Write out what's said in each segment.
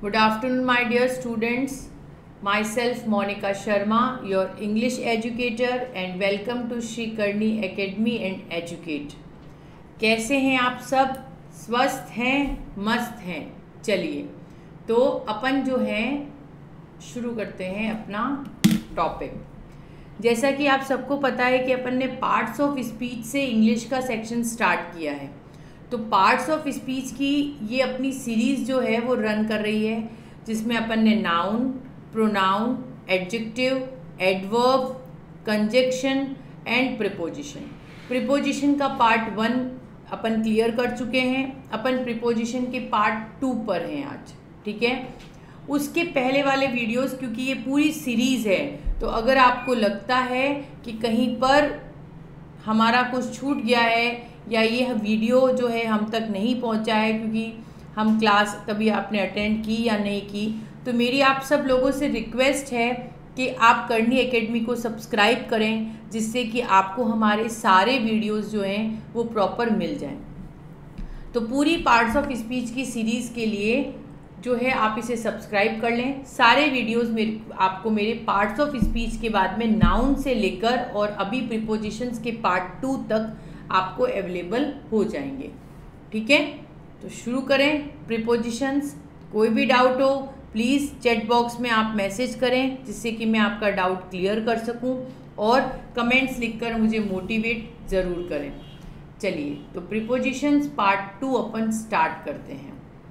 Good afternoon, my dear students. Myself Monica Sharma, your English educator, and welcome to Shri Karni Academy and Educate. कैसे हैं आप सब? स्वस्थ हैं, मस्त हैं? चलिए तो अपन जो है शुरू करते हैं अपना टॉपिक। जैसा कि आप सबको पता है कि अपन ने पार्ट्स ऑफ स्पीच से इंग्लिश का सेक्शन स्टार्ट किया है। तो पार्ट्स ऑफ स्पीच की ये अपनी सीरीज़ जो है वो रन कर रही है, जिसमें अपन ने noun, pronoun, adjective, adverb, conjunction and preposition. Preposition का पार्ट 1 अपन क्लियर कर चुके हैं। अपन प्रीपोजिशन के पार्ट 2 पर हैं आज, ठीक है। उसके पहले वाले वीडियोस, क्योंकि ये पूरी सीरीज़ है, तो अगर आपको लगता है कि कहीं पर हमारा कुछ छूट गया है या ये वीडियो जो है हम तक नहीं पहुंचा है क्योंकि हम क्लास कभी आपने अटेंड की या नहीं की, तो मेरी आप सब लोगों से रिक्वेस्ट है कि आप करनी एकेडमी को सब्सक्राइब करें, जिससे कि आपको हमारे सारे वीडियोस जो हैं वो प्रॉपर मिल जाएं। तो पूरी पार्ट्स ऑफ स्पीच की सीरीज़ के लिए जो है आप इसे सब्सक्राइब कर लें। सारे वीडियोस आपको मेरे पार्ट्स ऑफ स्पीच के बाद में नाउन से लेकर और अभी प्रीपोजिशंस के पार्ट 2 तक आपको अवेलेबल हो जाएंगे, ठीक है। तो शुरू करें प्रीपोजिशंस। कोई भी डाउट हो प्लीज़ चैट बॉक्स में आप मैसेज करें, जिससे कि मैं आपका डाउट क्लियर कर सकूं, और कमेंट्स लिखकर मुझे मोटिवेट ज़रूर करें। चलिए तो प्रीपोजिशंस पार्ट 2 अपन स्टार्ट करते हैं।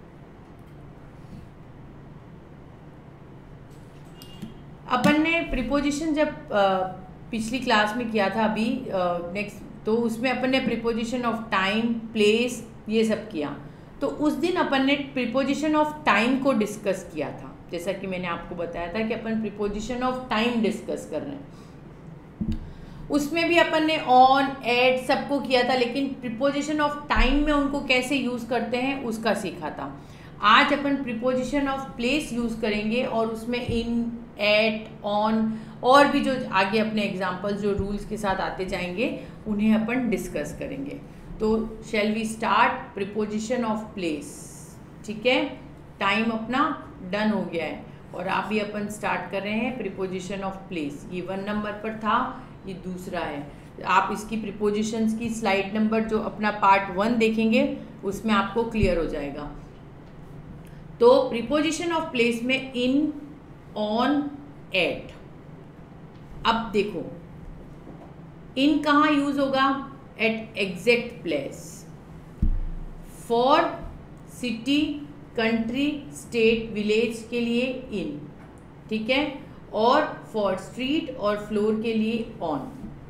अपन ने प्रीपोजिशन जब पिछली क्लास में किया था, अभी नेक्स्ट, तो उसमें अपन ने प्रीपोजिशन ऑफ टाइम, प्लेस, ये सब किया। तो उस दिन अपन ने प्रीपोजिशन ऑफ टाइम को डिस्कस किया था। जैसा कि मैंने आपको बताया था कि अपन प्रीपोजिशन ऑफ टाइम डिस्कस कर रहे हैं। उसमें भी अपन ने ऑन, एट सबको किया था, लेकिन प्रीपोजिशन ऑफ टाइम में उनको कैसे यूज़ करते हैं उसका सीखा था। आज अपन प्रीपोजिशन ऑफ प्लेस यूज़ करेंगे और उसमें इन, एट, ऑन और भी जो आगे अपने एग्जाम्पल्स जो रूल्स के साथ आते जाएंगे उन्हें अपन डिस्कस करेंगे। तो shall we start preposition of place, ठीक है। टाइम अपना डन हो गया है और आप भी अपन स्टार्ट कर रहे हैं प्रीपोजिशन ऑफ प्लेस। ये 1 नंबर पर था, ये दूसरा है। आप इसकी प्रीपोजिशंस की स्लाइड नंबर जो अपना पार्ट 1 देखेंगे उसमें आपको क्लियर हो जाएगा। तो प्रीपोजिशन ऑफ प्लेस में इन, ऑन, एट। अब देखो इन कहाँ यूज होगा? At exact place. For city, country, state, village के लिए इन, ठीक है, और फॉर स्ट्रीट और फ्लोर के लिए ऑन।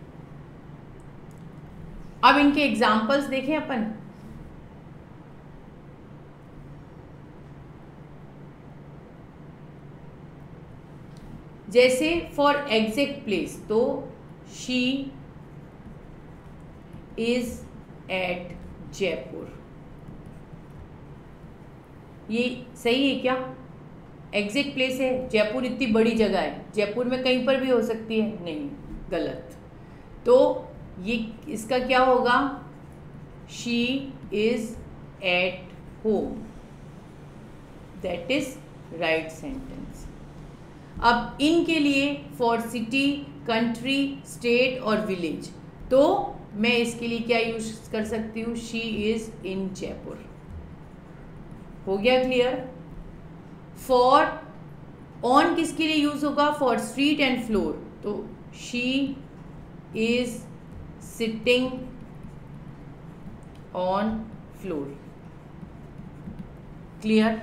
अब इनके एग्जाम्पल्स देखें अपन। जैसे फॉर एग्जैक्ट प्लेस, तो शी इज एट जयपुर। ये सही है क्या? एग्जैक्ट प्लेस है, जयपुर इतनी बड़ी जगह है, जयपुर में कहीं पर भी हो सकती है, नहीं, गलत। तो ये इसका क्या होगा? She is at home. That is right sentence. अब इन के लिए फॉर सिटी, कंट्री, स्टेट और विलेज, तो मैं इसके लिए क्या यूज कर सकती हूँ? She is in Jaipur. हो गया क्लियर? फॉर ऑन किसके लिए यूज होगा? फॉर स्ट्रीट एंड फ्लोर, तो she is sitting on floor. Clear?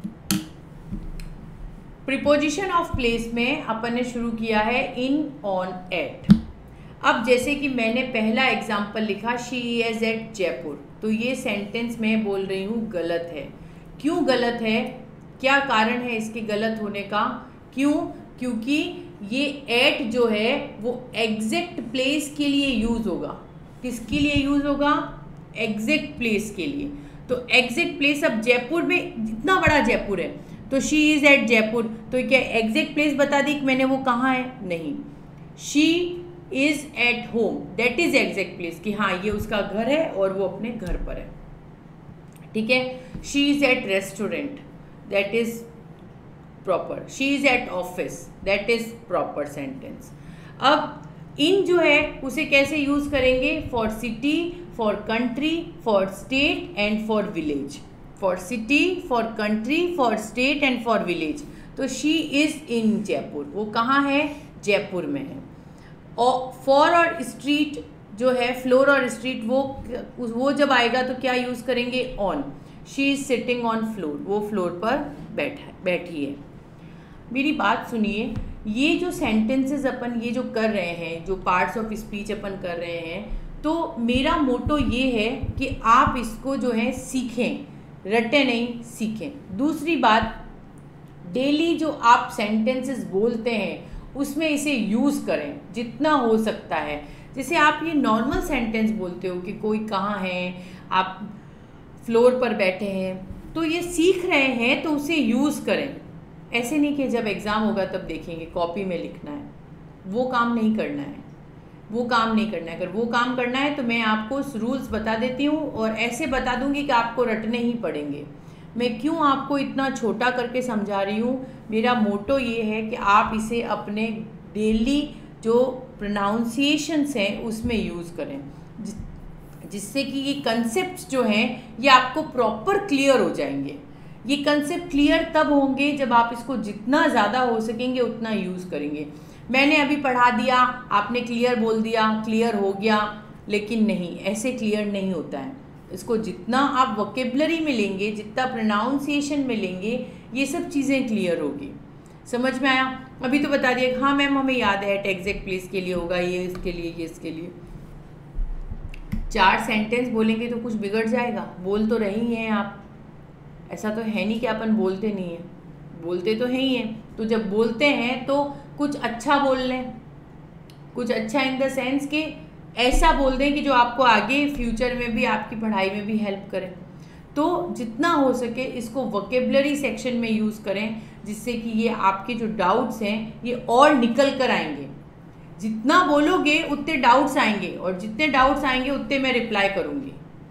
Preposition of place में अपन ने शुरू किया है इन, ऑन, एट। अब जैसे कि मैंने पहला एग्जाम्पल लिखा, शी इज एट जयपुर, तो ये सेंटेंस मैं बोल रही हूँ गलत है। क्यों गलत है? क्या कारण है इसके गलत होने का? क्यों? क्योंकि ये एट जो है वो एग्जैक्ट प्लेस के लिए यूज होगा। किसके लिए यूज होगा? एग्जैक्ट प्लेस के लिए। तो एग्जैक्ट प्लेस, अब जयपुर में इतना बड़ा जयपुर है, तो शी इज एट जयपुर, तो क्या एग्जैक्ट प्लेस बता दी कि मैंने वो कहाँ है? नहीं। She is at home, that is exact place, कि हाँ ये उसका घर है और वो अपने घर पर है, ठीक है। She is at restaurant, that is proper, she is at office, that is proper sentence. अब इन जो है उसे कैसे यूज़ करेंगे? For city, for country, for state and for village. For city, for country, for state and for village. तो she is in Jaipur, वो कहाँ है? जयपुर में है। और फॉर और स्ट्रीट जो है, फ्लोर और स्ट्रीट, वो जब आएगा तो क्या यूज़ करेंगे? On. She is sitting on floor, वो फ्लोर पर बैठी है। मेरी बात सुनिए, ये जो सेंटेंसेस अपन ये जो कर रहे हैं, जो पार्ट्स ऑफ स्पीच अपन कर रहे हैं, तो मेरा मोटो ये है कि आप इसको जो है सीखें, रटे नहीं, सीखें। दूसरी बात, डेली जो आप सेंटेंसेस बोलते हैं उसमें इसे यूज़ करें जितना हो सकता है। जैसे आप ये नॉर्मल सेंटेंस बोलते हो कि कोई कहाँ है, आप फ्लोर पर बैठे हैं, तो ये सीख रहे हैं तो उसे यूज़ करें। ऐसे नहीं कि जब एग्ज़ाम होगा तब देखेंगे, कॉपी में लिखना है, वो काम नहीं करना है, वो काम नहीं करना है। अगर वो काम करना है तो मैं आपको रूल्स बता देती हूँ और ऐसे बता दूँगी कि आपको रटने ही पड़ेंगे। मैं क्यों आपको इतना छोटा करके समझा रही हूँ? मेरा मोटो ये है कि आप इसे अपने डेली जो प्रोनाउंसिएशंस हैं उसमें यूज़ करें, जिससे कि ये कंसेप्ट जो हैं ये आपको प्रॉपर क्लियर हो जाएंगे। ये कंसेप्ट क्लियर तब होंगे जब आप इसको जितना ज़्यादा हो सकेंगे उतना यूज़ करेंगे। मैंने अभी पढ़ा दिया, आपने क्लियर बोल दिया, क्लियर हो गया, लेकिन नहीं, ऐसे क्लियर नहीं होता है। इसको जितना आप वोकेबलरी में लेंगे, जितना प्रोनाउंसिएशन में लेंगे, ये सब चीज़ें क्लियर होगी। समझ में आया? अभी तो बता दिया, हाँ मैम हमें याद है, एट एग्जैक्ट प्लेस के लिए होगा, ये इसके लिए, ये इसके लिए। 4 सेंटेंस बोलेंगे तो कुछ बिगड़ जाएगा? बोल तो रही हैं आप, ऐसा तो है नहीं कि अपन बोलते नहीं हैं, बोलते तो है ही हैं। तो जब बोलते हैं तो कुछ अच्छा बोल लें, कुछ अच्छा इन द सेंस कि ऐसा बोल दें कि जो आपको आगे फ्यूचर में भी, आपकी पढ़ाई में भी हेल्प करे। तो जितना हो सके इसको वोकेबलरी सेक्शन में यूज़ करें, जिससे कि ये आपके जो डाउट्स हैं ये और निकल कर आएंगे। जितना बोलोगे उतने डाउट्स आएंगे, और जितने डाउट्स आएंगे उतने मैं रिप्लाई करूँगी।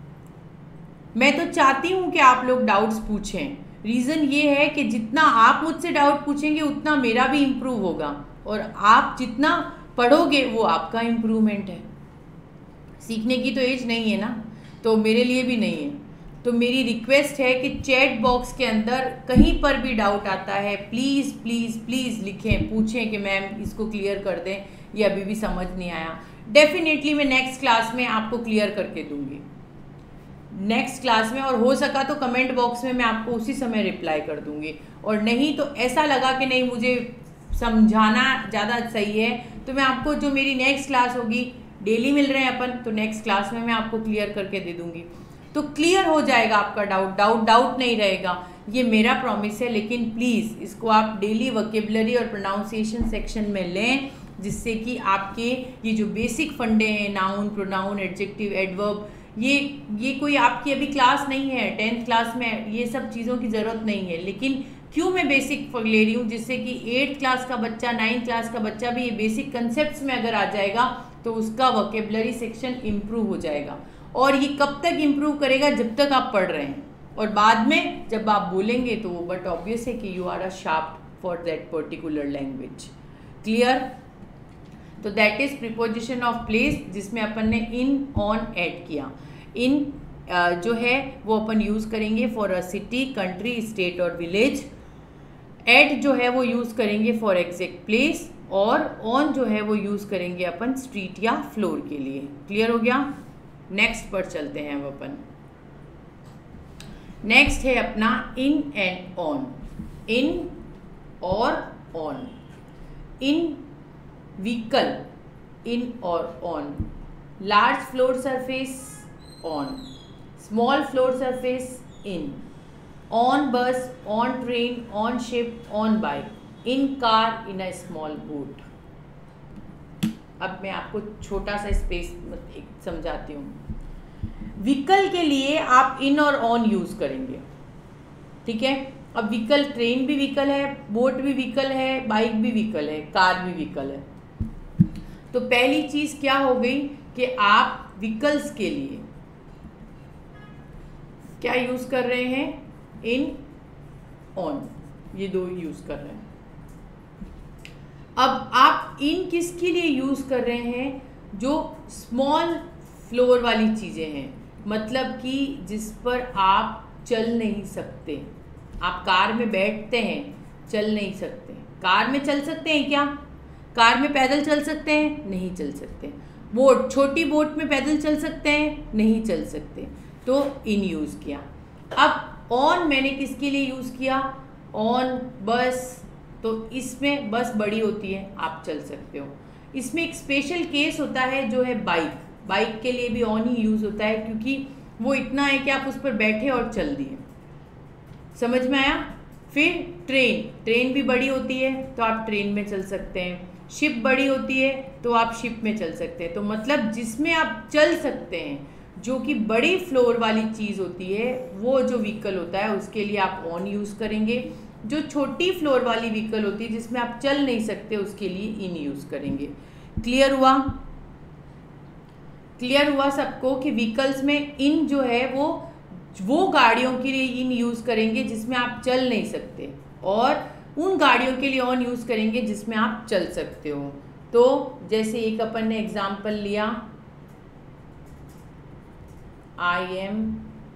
मैं तो चाहती हूँ कि आप लोग डाउट्स पूछें। रीज़न ये है कि जितना आप मुझसे डाउट पूछेंगे उतना मेरा भी इम्प्रूव होगा, और आप जितना पढ़ोगे वो आपका इम्प्रूवमेंट है। सीखने की तो एज नहीं है ना, तो मेरे लिए भी नहीं है। तो मेरी रिक्वेस्ट है कि चैट बॉक्स के अंदर कहीं पर भी डाउट आता है, प्लीज़ प्लीज़ प्लीज़ लिखें, पूछें कि मैम इसको क्लियर कर दें, ये अभी भी समझ नहीं आया। डेफिनेटली मैं नेक्स्ट क्लास में आपको क्लियर करके दूंगी, नेक्स्ट क्लास में, और हो सका तो कमेंट बॉक्स में मैं आपको उसी समय रिप्लाई कर दूंगी। और नहीं तो ऐसा लगा कि नहीं मुझे समझाना ज़्यादा सही है, तो मैं आपको जो मेरी नेक्स्ट क्लास होगी, डेली मिल रहे हैं अपन, तो नेक्स्ट क्लास में मैं आपको क्लियर करके दे दूंगी। तो क्लियर हो जाएगा आपका डाउट नहीं रहेगा, ये मेरा प्रॉमिस है। लेकिन प्लीज़ इसको आप डेली वोकेबलरी और प्रोनाउंसिएशन सेक्शन में लें, जिससे कि आपके ये जो बेसिक फंडे हैं, नाउन, प्रोनाउन, एडजेक्टिव, एडवर्ब, ये कोई आपकी अभी क्लास नहीं है, 10th क्लास में ये सब चीज़ों की ज़रूरत नहीं है। लेकिन क्यों मैं बेसिक ले रही हूँ? जिससे कि 8th क्लास का बच्चा, 9th क्लास का बच्चा भी ये बेसिक कंसेप्ट में अगर आ जाएगा तो उसका वोकेबलरी सेक्शन इम्प्रूव हो जाएगा। और ये कब तक इम्प्रूव करेगा? जब तक आप पढ़ रहे हैं, और बाद में जब आप बोलेंगे तो वो बट ऑब्वियस है कि you are a sharp for that particular language. Clear? तो that is preposition of place, जिसमें अपन ने इन, ऑन ऐड किया। इन जो है वो अपन यूज़ करेंगे for a city, country, state और विलेज। एट जो है वो यूज़ करेंगे फॉर एग्जैक्ट प्लेस, और ऑन जो है वो यूज़ करेंगे अपन स्ट्रीट या फ्लोर के लिए। क्लियर हो गया? नेक्स्ट पर चलते हैं अब अपन। नेक्स्ट है अपना इन एंड ऑन। इन और ऑन। इन व्हीकल, इन और on. Large floor surface, on. Small floor surface, in. On bus, on train, on ship, on bike, in car, in a small boat. अब मैं आपको छोटा सा space समझाती हूँ। Vehicle के लिए आप इन और ऑन यूज़ करेंगे, ठीक है? अब व्हीकल, ट्रेन भी व्हीकल है, बोट भी व्हीकल है, बाइक भी व्हीकल है, कार भी व्हीकल है। तो पहली चीज़ क्या हो गई कि आप व्हीकल्स के लिए क्या यूज़ कर रहे हैं? In, on. ये दो यूज़ कर रहे हैं। अब आप इन किसके लिए यूज़ कर रहे हैं? जो स्मॉल फ्लोर वाली चीज़ें हैं, मतलब कि जिस पर आप चल नहीं सकते। आप कार में बैठते हैं, चल नहीं सकते। कार में चल सकते हैं क्या? कार में पैदल चल सकते हैं? नहीं चल सकते। बोट, छोटी बोट में पैदल चल सकते हैं? नहीं चल सकते। तो इन यूज़ किया। अब ऑन मैंने किसके लिए यूज़ किया? ऑन बस। तो इसमें बस बड़ी होती है, आप चल सकते हो। इसमें एक स्पेशल केस होता है जो है बाइक। बाइक के लिए भी ऑन ही यूज़ होता है, क्योंकि वो इतना है कि आप उस पर बैठे और चल दिए। समझ में आया? फिर ट्रेन, ट्रेन भी बड़ी होती है तो आप ट्रेन में चल सकते हैं। शिप बड़ी होती है तो आप शिप में चल सकते हैं। तो मतलब जिसमें आप चल सकते हैं, जो कि बड़ी फ्लोर वाली चीज़ होती है, वो जो व्हीकल होता है उसके लिए आप ऑन यूज़ करेंगे। जो छोटी फ्लोर वाली व्हीकल होती है जिसमें आप चल नहीं सकते, उसके लिए इन यूज़ करेंगे। क्लियर हुआ? क्लियर हुआ सबको कि व्हीकल्स में इन जो है वो गाड़ियों के लिए इन यूज़ करेंगे जिसमें आप चल नहीं सकते, और उन गाड़ियों के लिए ऑन यूज़ करेंगे जिसमें आप चल सकते हो। तो जैसे एक अपन ने एग्जाम्पल लिया, आई एम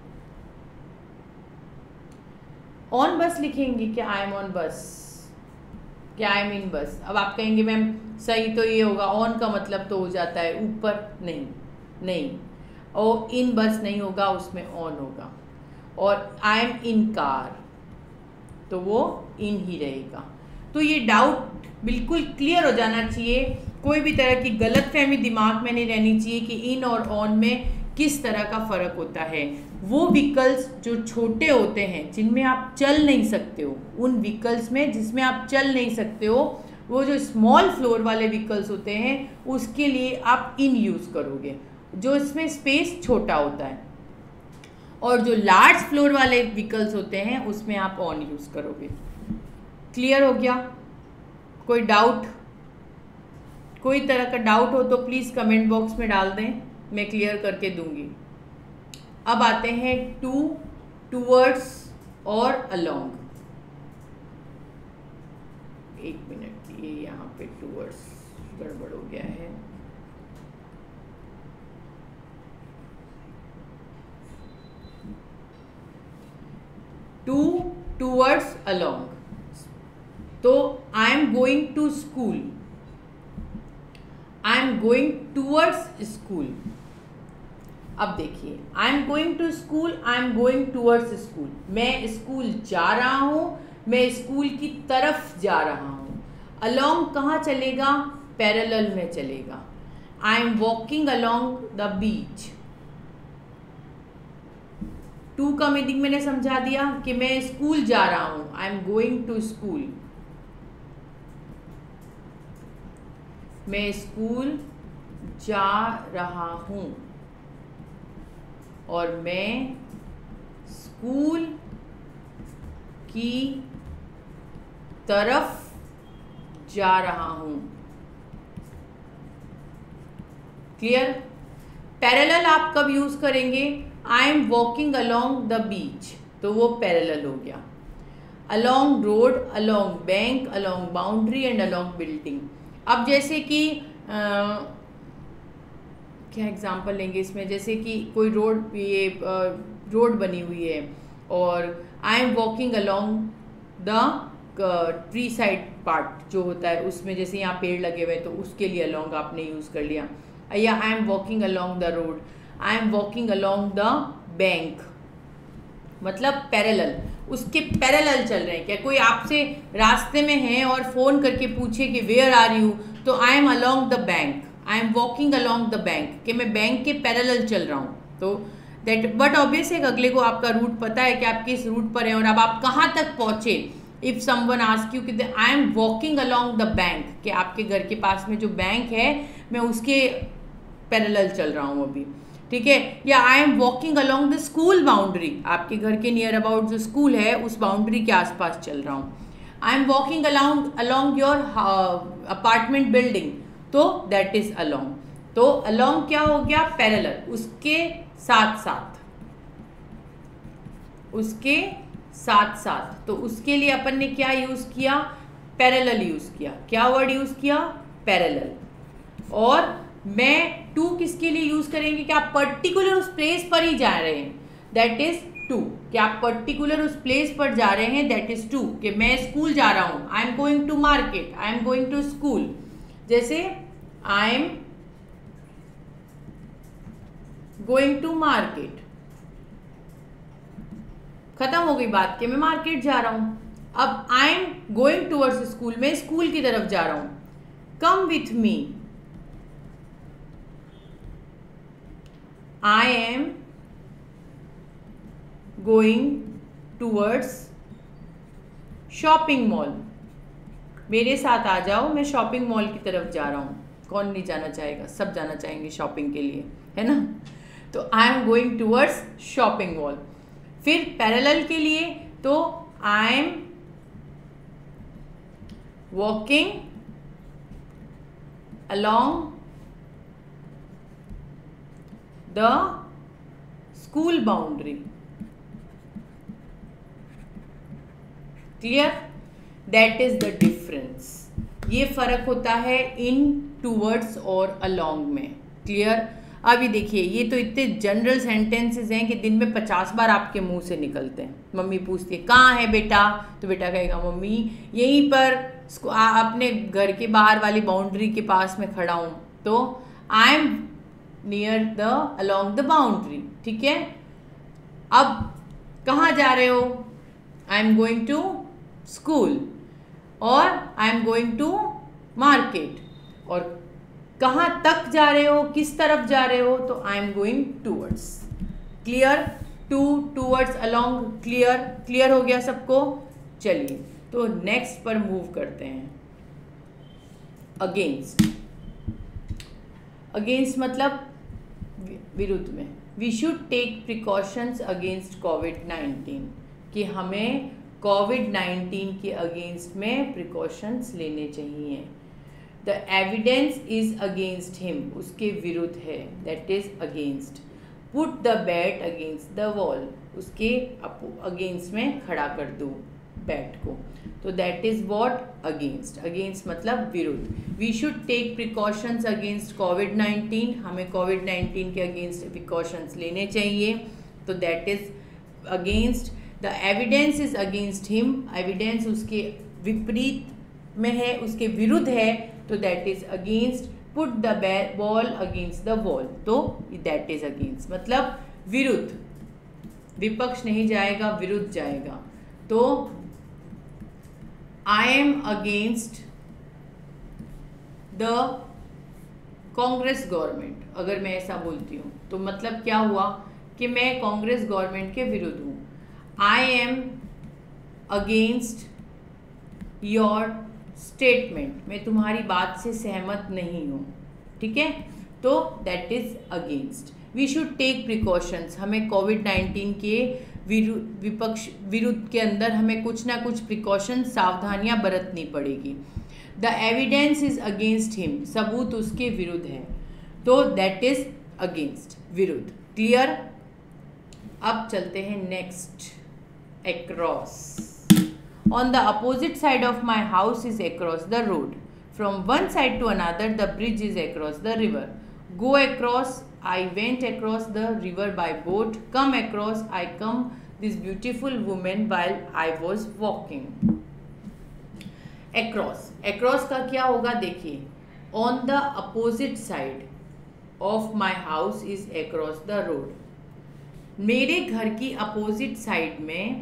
ऑन बस लिखेंगे क्या? आई एम ऑन बस, क्या आई एम इन बस। अब आप कहेंगे मैम सही तो ये होगा, ऑन का मतलब तो हो जाता है ऊपर। नहीं, और इन बस नहीं होगा, उसमें ऑन होगा। और आई एम इन कार, तो वो इन ही रहेगा। तो ये डाउट बिल्कुल क्लियर हो जाना चाहिए। कोई भी तरह की गलतफहमी दिमाग में नहीं रहनी चाहिए कि इन और ऑन में किस तरह का फ़र्क होता है। वो व्हीकल्स जो छोटे होते हैं, जिनमें आप चल नहीं सकते हो, उन व्हीकल्स में जिसमें आप चल नहीं सकते हो, वो जो स्मॉल फ्लोर वाले व्हीकल्स होते हैं, उसके लिए आप इन यूज़ करोगे, जो इसमें स्पेस छोटा होता है। और जो लार्ज फ्लोर वाले व्हीकल्स होते हैं, उसमें आप ऑन यूज़ करोगे। क्लियर हो गया? कोई डाउट? कोई तरह का डाउट हो तो प्लीज़ कमेंट बॉक्स में डाल दें, मैं क्लियर करके दूंगी। अब आते हैं टू, टूवर्ड्स और अलोंग। एक मिनट, ये यहाँ पे टूवर्ड्स गड़बड़ हो गया है। To, towards, along. तो I am going to school, I am going towards school. अब देखिए, I am going to school, I am going towards school. मैं स्कूल जा रहा हूँ, मैं स्कूल की तरफ जा रहा हूँ। अलोंग कहाँ चलेगा? पैरेलल में चलेगा। I am walking along the beach. To का मीनिंग मैंने समझा दिया कि मैं स्कूल जा रहा हूँ, I am going to school. मैं स्कूल जा रहा हूँ और मैं स्कूल की तरफ जा रहा हूँ। क्लियर? पैरेलल आप कब यूज़ करेंगे? I am walking along the beach, तो वो पैरेलल हो गया। Along road, along bank, along boundary and along building. अब जैसे कि क्या एग्जांपल लेंगे इसमें? जैसे कि कोई रोड, ये रोड बनी हुई है और I am walking along the tree side part जो होता है उसमें, जैसे यहाँ पेड़ लगे हुए हैं तो उसके लिए अलोंग आपने यूज़ कर लिया। या I am walking along the road, I am walking along the bank, मतलब पैरेलल, उसके पैरेलल चल रहे हैं। क्या कोई आपसे रास्ते में है और फ़ोन करके पूछे कि वेयर आर यू, तो I am along the bank, I am walking along the bank, कि मैं बैंक के पैरेलल चल रहा हूँ। तो दैट, बट ऑब्वियस है अगले को आपका रूट पता है कि आप किस रूट पर हैं और अब आप कहाँ तक पहुँचे। इफ़ समवन आस्क यू कि I am walking along the bank, कि आपके घर के पास में जो बैंक है मैं उसके पैरेलल चल रहा हूँ अभी, ठीक है। या I am walking along the school boundary, आपके घर के नियर अबाउट जो स्कूल है उस बाउंड्री के आसपास चल रहा हूँ। I am walking along your apartment building, तो दैट इज अलोंग। तो अलोंग क्या हो गया? पैरेलल, उसके साथ साथ, उसके साथ साथ, तो उसके लिए अपन ने क्या यूज़ किया, पैरेलल यूज़ किया। क्या वर्ड यूज़ किया, पैरेलल। और मैं टू किसके लिए यूज़ करेंगे कि आप पर्टिकुलर उस प्लेस पर ही जा रहे हैं, दैट इज टू। कि आप पर्टिकुलर उस प्लेस पर जा रहे हैं, दैट इज टू। कि मैं स्कूल जा रहा हूँ, I am going to market, I am going to school. जैसे I am going to market, खत्म हो गई बात कि मैं मार्केट जा रहा हूं। अब I am going towards school, मैं स्कूल की तरफ जा रहा हूं। Come with me, I am going towards shopping mall, मेरे साथ आ जाओ, मैं शॉपिंग मॉल की तरफ जा रहा हूं। कौन नहीं जाना चाहेगा, सब जाना चाहेंगे शॉपिंग के लिए, है ना। तो I am going towards shopping mall. फिर पैरेलल के लिए तो I am walking along the school boundary. Clear, that is the difference. ये फर्क होता है इन, टूवर्ड्स और अलोंग में। क्लियर। अभी देखिए, ये तो इतने जनरल सेंटेंसेस हैं कि दिन में 50 बार आपके मुंह से निकलते हैं। मम्मी पूछती है कहाँ है बेटा, तो बेटा कहेगा मम्मी यहीं पर अपने घर के बाहर वाली बाउंड्री के पास में खड़ा हूँ, तो I am near the along the boundary. ठीक है। अब कहाँ जा रहे हो, I am going to school, और I am going to market. और कहाँ तक जा रहे हो, किस तरफ जा रहे हो, तो I am going towards. Clear, to, towards, along. Clear, clear हो गया सबको। चलिए तो नेक्स्ट पर मूव करते हैं। अगेंस्ट, अगेंस्ट मतलब विरुद्ध में। We should take precautions against कोविड-19, कि हमें कोविड-19 के अगेंस्ट में प्रिकॉशंस लेने चाहिए। The evidence is against him, उसके विरुद्ध है, that is against. Put the bat against the wall, उसके अगेंस्ट में खड़ा कर दो बैट को, तो that is what, against. Against मतलब विरुद्ध। We should take precautions against कोविड-19, हमें कोविड-19 के अगेंस्ट प्रिकॉशंस लेने चाहिए, तो that is against. The evidence is against him, evidence उसके विपरीत में है, उसके विरुद्ध है, तो that is against. Put the ball against the wall, that that is अगेंस्ट मतलब विरुद्ध। विपक्ष नहीं जाएगा, विरुद्ध जाएगा। तो I am against the Congress government, अगर मैं ऐसा बोलती हूँ तो मतलब क्या हुआ कि मैं कांग्रेस गवर्नमेंट के विरुद्ध हूँ। I am against your statement, मैं तुम्हारी बात से सहमत नहीं हूँ। ठीक है, तो that is against. We should take precautions, हमें कोविड-19 के विरुद्ध के अंदर हमें कुछ ना कुछ प्रिकॉशन, सावधानियां बरतनी पड़ेगी। The evidence is against him, सबूत उसके विरुद्ध है, तो दैट इज अगेंस्ट, विरुद्ध। क्लियर। अब चलते हैं next, across. On the opposite side of my house is across the road. From one side to another, the bridge is across the river. Go across, I went across the river by boat. Come across, I come this beautiful woman while I was walking. Across, across का क्या होगा देखिए, on the opposite side of my house is across the road. मेरे घर की opposite side में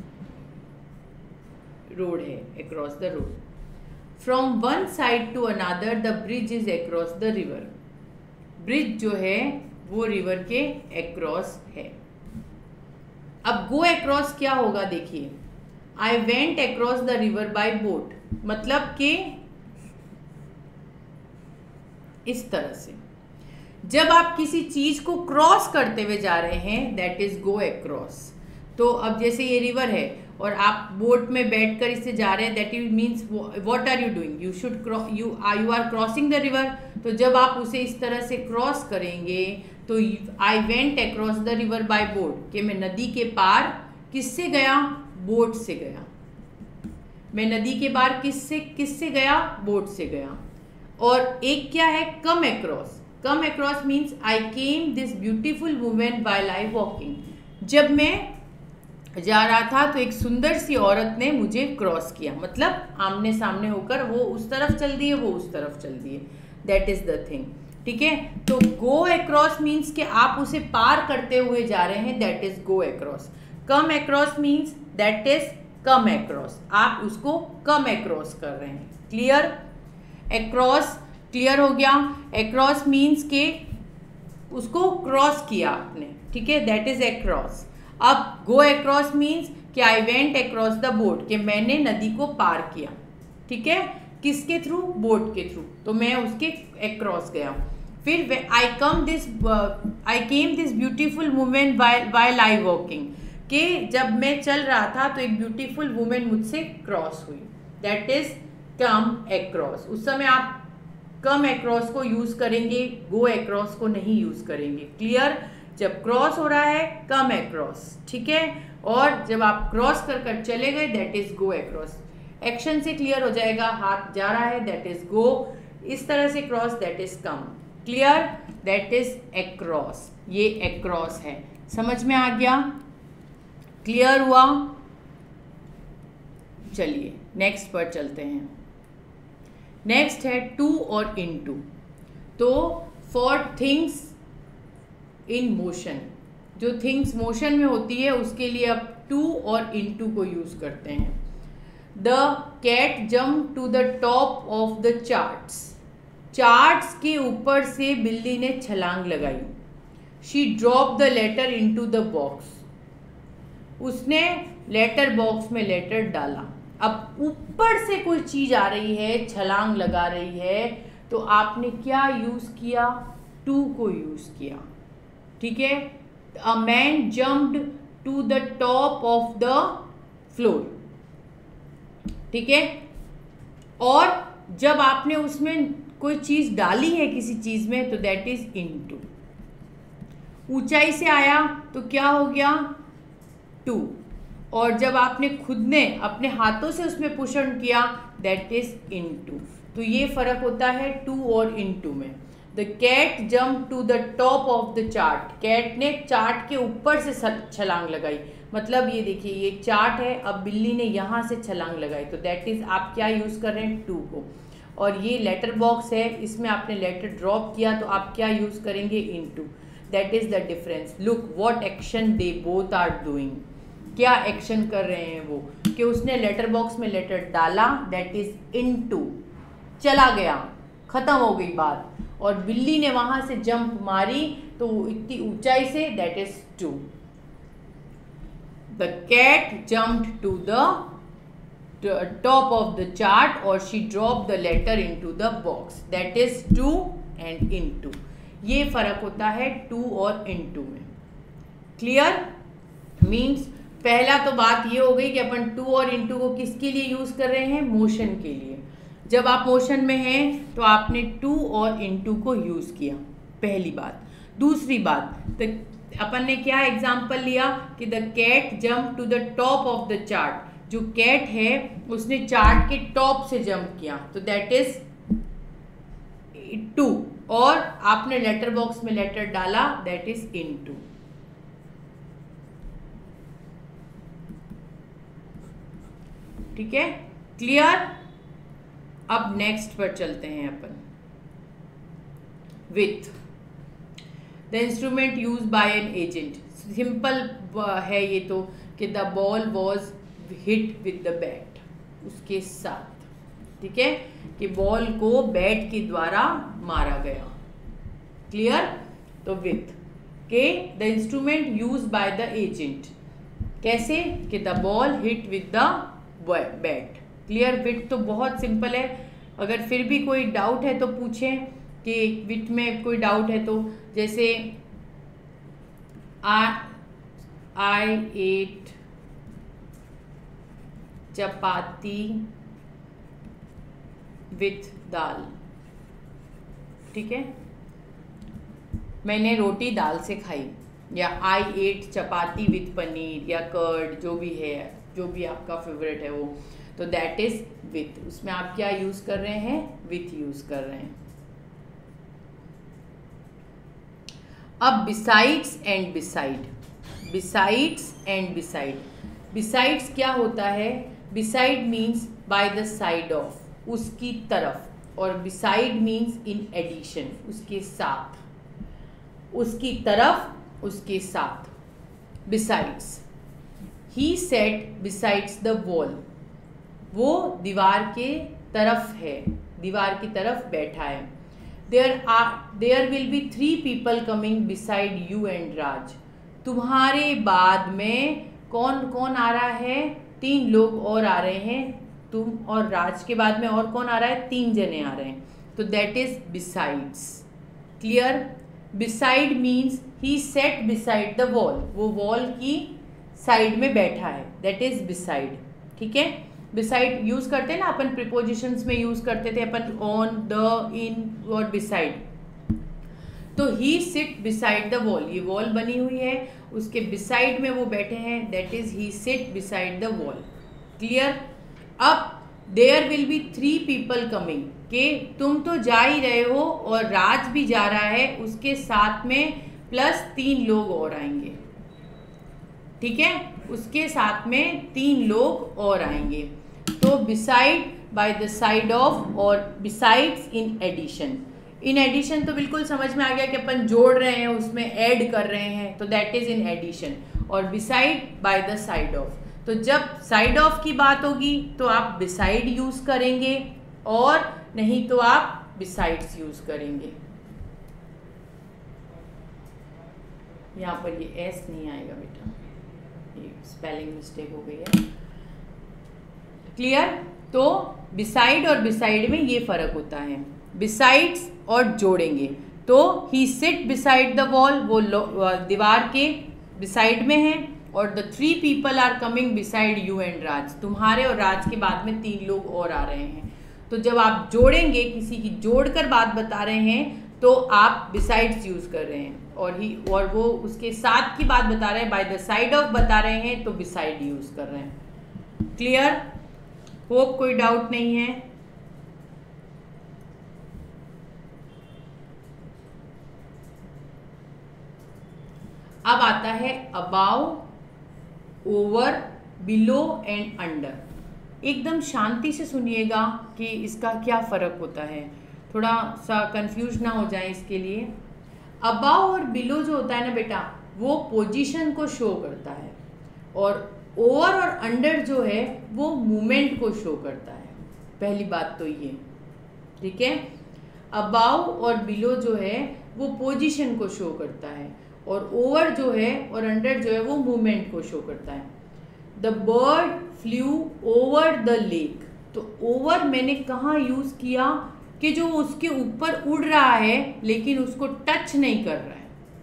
road है, across the road. From one side to another, the bridge is across the river. Bridge जो है वो रिवर के across है। अब go across क्या होगा देखिए, I went across the river by boat, मतलब कि इस तरह से जब आप किसी चीज को क्रॉस करते हुए जा रहे हैं, दैट इज गो अक्रॉस। तो अब जैसे ये रिवर है और आप बोट में बैठकर इससे जा रहे हैं, that is means what are you doing, you should you are crossing the river. तो जब आप उसे इस तरह से क्रॉस करेंगे तो I went across the river by boat, कि मैं नदी के पार किससे गया, बोट से गया। मैं नदी के पार किससे गया? बोट से गया। और एक क्या है? Come across. Come across means I came this beautiful women while I walking. जब मैं जा रहा था तो एक सुंदर सी औरत ने मुझे क्रॉस किया, मतलब आमने सामने होकर वो उस तरफ चल दी है, वो उस तरफ चल दी है। That is the thing. ठीक है, तो गो अक्रॉस मीन्स कि आप उसे पार करते हुए जा रहे हैं, that is go across. Come across means that is come across, आप उसको कम अक्रॉस कर रहे हैं। क्लियर? अक्रॉस क्लियर हो गया। अक्रॉस मीन्स के उसको क्रॉस किया आपने, ठीक है, दैट इज अक्रॉस। अब गो अक्रॉस मीन्स कि I went across the boat, कि मैंने नदी को पार किया। ठीक है, किसके थ्रू? बोट के थ्रू, तो मैं उसके अक्रॉस गया। फिर I came this beautiful women while I walking, कि जब मैं चल रहा था तो एक ब्यूटीफुल वुमेन मुझसे क्रॉस हुई, दैट इज कम अक्रॉस। उस समय आप कम अक्रॉस को यूज करेंगे, गो अक्रॉस को नहीं यूज करेंगे। क्लियर? जब क्रॉस हो रहा है कम अक्रॉस, ठीक है, और जब आप क्रॉस कर कर चले गए that is go across. Action से क्लियर हो जाएगा, हाथ जा रहा है दैट इज गो, इस तरह से cross that is come. Clear? That is across, ये अक्रॉस है। समझ में आ गया? क्लियर हुआ? चलिए नेक्स्ट पर चलते हैं। नेक्स्ट है टू और इनटू। तो फॉर थिंग्स इन मोशन, जो थिंग्स मोशन में होती है उसके लिए अब टू और इनटू को यूज करते हैं। The cat jump to the top of the charts, charts के ऊपर से बिल्ली ने छलांग लगाई। She drop the letter into the box, उसने लेटर बॉक्स में लेटर डाला। अब ऊपर से कोई चीज आ रही है, छलांग लगा रही है, तो आपने क्या यूज किया? टू को यूज किया। ठीक है, a man jumped to the top of the floor. ठीक है, और जब आपने उसमें कोई चीज डाली है किसी चीज में तो दैट इज इनटू। ऊंचाई से आया तो क्या हो गया? टू। और जब आपने खुद ने अपने हाथों से उसमें पुशन किया दैट इज इनटू। तो ये फर्क होता है टू और इनटू में। The cat jump to the top of the chart, cat ने चार्ट के ऊपर से छलांग लगाई। मतलब ये देखिए, ये चार्ट है, अब बिल्ली ने यहाँ से छलांग लगाई, तो दैट इज आप क्या यूज कर रहे हैं? टू को। और ये लेटर बॉक्स है, इसमें आपने लेटर ड्रॉप किया तो आप क्या यूज करेंगे? Into. That is the difference. Look what action they both are doing, क्या एक्शन कर रहे हैं वो? कि उसने लेटर बॉक्स में लेटर डाला, दैट इज इनटू, चला गया, खत्म हो गई बात। और बिल्ली ने वहां से जंप मारी तो इतनी ऊंचाई से, that is to. The cat jumped to the top of the chart और she drop the letter into the box, that is to and into. ये फर्क होता है टू और इनटू में। क्लियर? मीन्स पहला तो बात ये हो गई कि अपन टू और इनटू को किसके लिए यूज कर रहे हैं? मोशन के लिए। जब आप मोशन में हैं तो आपने टू और इनटू को यूज किया, पहली बात। दूसरी बात, तो अपन ने क्या एग्जाम्पल लिया कि the cat jump to the top of the chart, जो कैट है उसने चार्ट के टॉप से जंप किया, तो दैट इज टू। और आपने लेटर बॉक्स में लेटर डाला, दैट इज इनटू। ठीक है, क्लियर? अब नेक्स्ट पर चलते हैं अपन। With the instrument use by an agent. Simple है ये तो कि the ball was hit with the bat, उसके साथ। ठीक है, कि बॉल को बैट के द्वारा मारा गया। क्लियर? तो विथ के the instrument use by the agent, कैसे? कि the ball hit with the bat. Clear? With तो बहुत सिंपल है, अगर फिर भी कोई डाउट है तो पूछें कि विथ में कोई डाउट है तो। जैसे आई एट चपाती विथ दाल। ठीक है, मैंने रोटी दाल से खाई, या I ate chapati with paneer या कर्ड, जो भी है, जो भी आपका फेवरेट है वो, तो दैट इज विथ। उसमें आप क्या यूज कर रहे हैं, विथ यूज कर रहे हैं। अब besides and beside, besides and beside. Besides क्या होता है, beside means by the side of, उसकी तरफ, और बिसाइड मीन्स इन एडिशन, उसके साथ, उसकी तरफ, उसके साथ। Besides, he set besides the wall, वो दीवार के तरफ है, दीवार की तरफ बैठा है। There will be 3 people coming beside you and Raj, तुम्हारे बाद में कौन कौन आ रहा है, 3 लोग और आ रहे हैं, तुम और राज के बाद में और कौन आ रहा है, 3 जने आ रहे हैं, तो that is besides. Clear. Beside means he set beside the wall, वो वॉल की साइड में बैठा है, दैट इज बिसाइड। ठीक है, बिसाइड यूज करते हैं ना अपन, प्रीपोजिशंस में यूज करते थे अपन ऑन, द, इन और बिसाइड। तो ही सिट बिसाइड द वॉल, ये वॉल बनी हुई है, उसके बिसाइड में वो बैठे हैं, that is he sit beside the wall. Clear. अब there will be 3 people coming, कि तुम तो जा ही रहे हो और राज भी जा रहा है, उसके साथ में प्लस 3 लोग और आएंगे। ठीक है, उसके साथ में 3 लोग और आएंगे। तो beside by the side of, और besides in addition. In addition तो बिल्कुल समझ में आ गया कि अपन जोड़ रहे हैं, उसमें ऐड कर रहे हैं, तो दैट इज इन एडिशन। और beside by the side of, तो जब साइड ऑफ की बात होगी तो आप बिसाइड यूज करेंगे, और नहीं तो आप बिसाइड्स यूज करेंगे। यहां पर ये एस नहीं आएगा बेटा, ये स्पेलिंग मिस्टेक हो गई है। क्लियर। तो बिसाइड और बिसाइड में ये फर्क होता है, बिसाइड्स और जोड़ेंगे तो ही सिट बिसाइड द वॉल, वो दीवार के बिसाइड में है, और the 3 people are coming beside you and Raj, तुम्हारे और राज के बाद में 3 लोग और आ रहे हैं। तो जब आप जोड़ेंगे, किसी की जोड़कर बात बता रहे हैं, तो आप बिसाइड्स यूज कर रहे हैं, और वो उसके साथ की बात बता रहे हैं, बाय द साइड ऑफ बता रहे हैं, तो बिसाइड यूज कर रहे हैं। क्लियर। होप कोई डाउट नहीं है। अब आता है above, over, below and under. एकदम शांति से सुनिएगा कि इसका क्या फर्क होता है, थोड़ा सा कंफ्यूज ना हो जाए इसके लिए। अबाव और बिलो जो होता है ना बेटा, वो पोजीशन को शो करता है, और ओवर और अंडर जो है वो मूवमेंट को शो करता है। पहली बात तो ये, ठीक है। अबाव और बिलो जो है वो पोजीशन को शो करता है, और ओवर जो है और अंडर जो है वो मूवमेंट को शो करता है। The bird flew over the lake, तो ओवर मैंने कहाँ यूज किया, कि जो उसके ऊपर उड़ रहा है लेकिन उसको टच नहीं कर रहा है,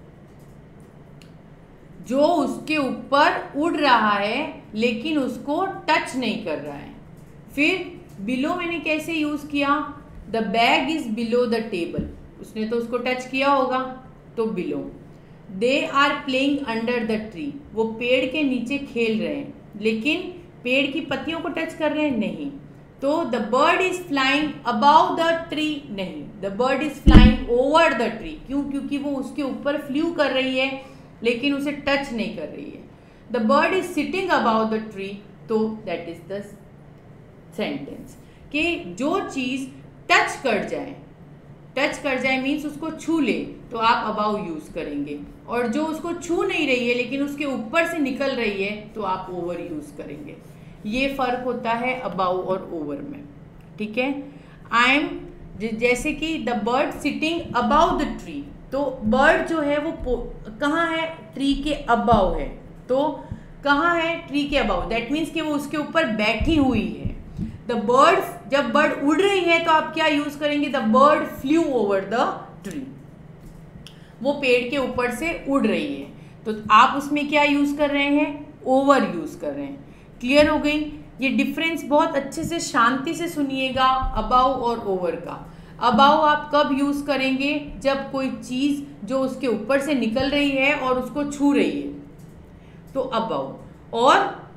जो उसके ऊपर उड़ रहा है लेकिन उसको टच नहीं कर रहा है। फिर बिलो मैंने कैसे यूज किया, the bag is below the table, उसने तो उसको टच किया होगा, तो below. They are playing under the tree, वो पेड़ के नीचे खेल रहे हैं, लेकिन पेड़ की पत्तियों को टच कर रहे हैं, नहीं। तो the bird is flying above the tree, नहीं, the bird is flying over the tree, क्यों, क्योंकि वो उसके ऊपर फ्लू कर रही है लेकिन उसे टच नहीं कर रही है। The bird is sitting above the tree, तो दैट इज द सेंटेंस, कि जो चीज टच कर जाए, टच कर जाए मीन्स उसको छू ले, तो आप अबाउ यूज करेंगे, और जो उसको छू नहीं रही है लेकिन उसके ऊपर से निकल रही है, तो आप ओवर यूज करेंगे। ये फर्क होता है अबाउ और ओवर में। ठीक है। आई एम, जैसे कि the bird sitting above the tree, तो बर्ड जो है वो कहाँ है, ट्री के अबाउ है, तो कहाँ है, ट्री के अबाउ, दैट मीन्स कि वो उसके ऊपर बैठी हुई है। द बर्ड, जब बर्ड उड़ रही है तो आप क्या यूज करेंगे, the bird flew over the tree, वो पेड़ के ऊपर से उड़ रही है, तो आप उसमें क्या यूज कर रहे हैं, ओवर यूज कर रहे हैं। क्लियर हो गई। ये डिफरेंस बहुत अच्छे से शांति से सुनिएगा अबाउ और ओवर का। अबाउ आप कब यूज करेंगे, जब कोई चीज जो उसके ऊपर से निकल रही है और उसको छू रही है, तो अबाउ। और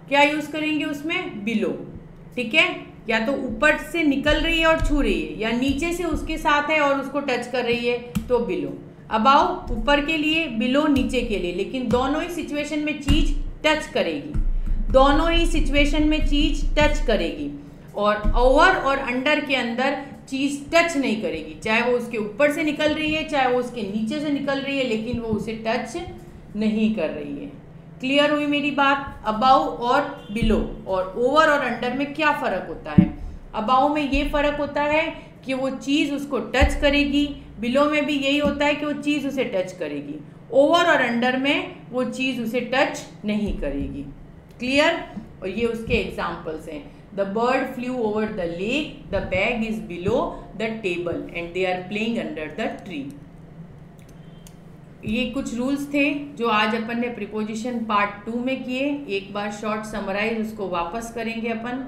क्या यूज़ करेंगे उसमें? बिलो, ठीक है, या तो ऊपर से निकल रही है और छू रही है, या नीचे से उसके साथ है और उसको टच कर रही है तो बिलो। अबाउ ऊपर के लिए, बिलो नीचे के लिए, लेकिन दोनों ही सिचुएशन में चीज टच करेगी, दोनों ही सिचुएशन में चीज टच करेगी। और ओवर और अंडर के अंदर चीज टच नहीं करेगी, चाहे वो उसके ऊपर से निकल रही है चाहे वो उसके नीचे से निकल रही है, लेकिन वो उसे टच नहीं कर रही है। क्लियर हुई मेरी बात? अबाउ और बिलो और ओवर और अंडर में क्या फ़र्क होता है? अबाउ में ये फ़र्क होता है कि वो चीज़ उसको टच करेगी, बिलो में भी यही होता है कि वो चीज़ उसे टच करेगी, ओवर और अंडर में वो चीज़ उसे टच नहीं करेगी। क्लियर? और ये उसके एग्जाम्पल्स हैं। The bird flew over the lake, the bag is below the table and they are playing under the tree. ये कुछ रूल्स थे जो आज अपन ने प्रीपोजिशन पार्ट 2 में किए। एक बार शॉर्ट समराइज उसको वापस करेंगे अपन।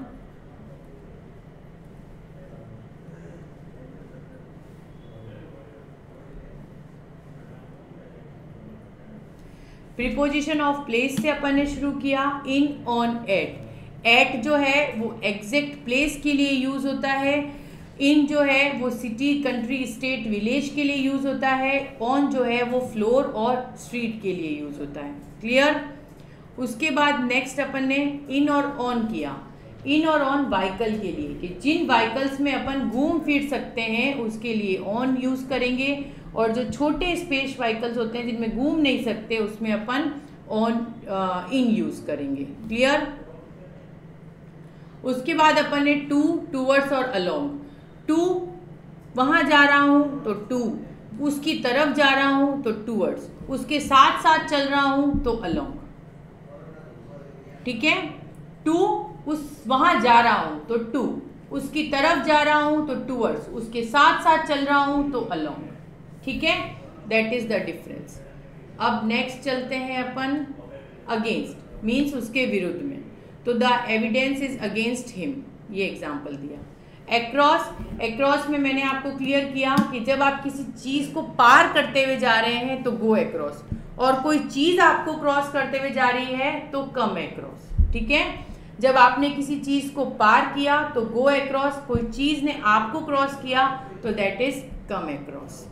प्रीपोजिशन ऑफ प्लेस से अपन ने शुरू किया। इन, ऑन, एट। एट जो है वो एग्जैक्ट प्लेस के लिए यूज होता है। इन जो है वो सिटी, कंट्री, स्टेट, विलेज के लिए यूज होता है। ऑन जो है वो फ्लोर और स्ट्रीट के लिए यूज होता है। क्लियर? उसके बाद नेक्स्ट अपन ने इन और ऑन किया। इन और ऑन व्हीकल के लिए, कि जिन व्हीकल्स में अपन घूम फिर सकते हैं उसके लिए ऑन यूज करेंगे, और जो छोटे स्पेस व्हीकल्स होते हैं जिनमें घूम नहीं सकते उसमें अपन ऑन इन यूज करेंगे। क्लियर? उसके बाद अपन ने टू, टूवर्ड्स और अलोंग। टू वहां जा रहा हूं तो टू, उसकी तरफ जा रहा हूं तो टूवर्ड्स, उसके साथ साथ चल रहा हूं तो अलोंग। ठीक है? टू उस वहां जा रहा हूं तो टू, उसकी तरफ जा रहा हूं तो टूवर्ड्स, उसके साथ साथ चल रहा हूं तो अलोंग। ठीक है? That is the difference. अब नेक्स्ट चलते हैं अपन अगेंस्ट, मीन्स उसके विरुद्ध में। तो the evidence is against him, ये एग्जाम्पल दिया। एक्रॉस, एक्रॉस में मैंने आपको क्लियर किया कि जब आप किसी चीज़ को पार करते हुए जा रहे हैं तो गो एक्रॉस, और कोई चीज़ आपको क्रॉस करते हुए जा रही है तो कम एक्रॉस। ठीक है? जब आपने किसी चीज़ को पार किया तो गो एक्रॉस, कोई चीज़ ने आपको क्रॉस किया तो that is come across.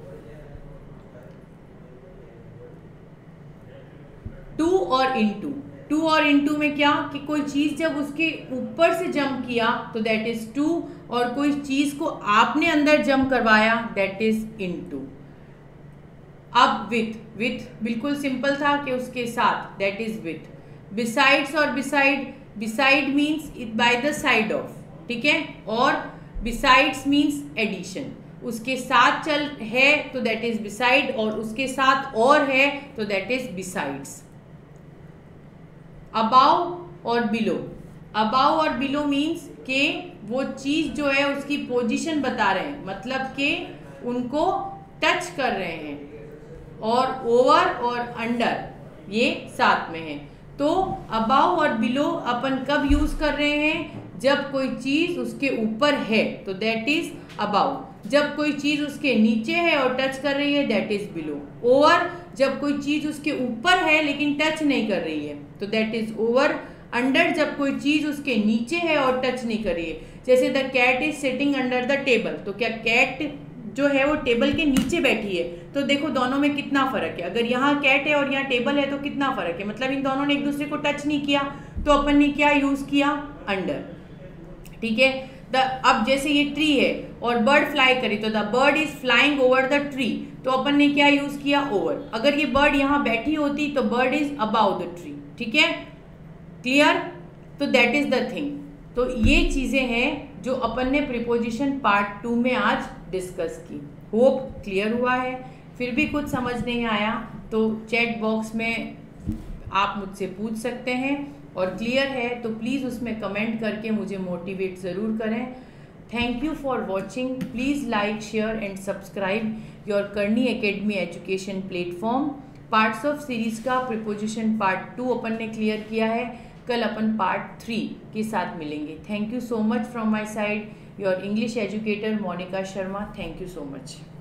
To और इनटू, टू और इनटू में क्या कि कोई चीज़ जब उसके ऊपर से जंप किया तो दैट इज टू, और कोई चीज़ को आपने अंदर जंप करवाया दैट इज इनटू। अब विथ, विथ बिल्कुल सिंपल था कि उसके साथ, दैट इज विथ। बिसाइड्स और beside, beside means by the side of, ठीक है, और बिसाइड्स मीन्स एडिशन। उसके साथ चल है तो दैट इज बिसाइड, और उसके साथ और है तो दैट इज बिसाइड्स। अबाव और बिलो, अबाव और बिलो मीन्स के वो चीज़ जो है उसकी पोजीशन बता रहे हैं, मतलब कि उनको टच कर रहे हैं। और ओवर और अंडर ये साथ में है। तो अबाव और बिलो अपन कब यूज़ कर रहे हैं? जब कोई चीज़ उसके ऊपर है तो दैट इज अबाव, जब कोई चीज़ उसके नीचे है और टच कर रही है दैट इज बिलो। ओवर, जब कोई चीज़ उसके ऊपर है लेकिन टच नहीं कर रही है तो दैट इज ओवर। अंडर, जब कोई चीज़ उसके नीचे है और टच नहीं कर रही है, जैसे the cat is sitting under the table, तो क्या कैट जो है वो टेबल के नीचे बैठी है? तो देखो दोनों में कितना फ़र्क है। अगर यहाँ कैट है और यहाँ टेबल है तो कितना फ़र्क है, मतलब इन दोनों ने एक दूसरे को टच नहीं किया, तो अपन ने क्या यूज़ किया? अंडर। ठीक है? अब जैसे ये ट्री है और बर्ड फ्लाई करी तो the bird is flying over the tree, तो अपन ने क्या यूज़ किया? ओवर। अगर ये बर्ड यहाँ बैठी होती तो bird is above the tree. ठीक है? क्लियर? तो दैट इज द थिंग। तो ये चीज़ें हैं जो अपन ने प्रीपोजिशन पार्ट 2 में आज डिस्कस की। होप क्लियर हुआ है। फिर भी कुछ समझ नहीं आया तो चैट बॉक्स में आप मुझसे पूछ सकते हैं, और क्लियर है तो प्लीज़ उसमें कमेंट करके मुझे मोटिवेट ज़रूर करें। Thank you for watching. Please like, share and subscribe your Karni academy education platform. Parts of series का प्रीपोजिशन पार्ट 2 अपन ने क्लियर किया है। कल अपन पार्ट 3 के साथ मिलेंगे। Thank you so much from my side, your English educator Monika Sharma. Thank you so much.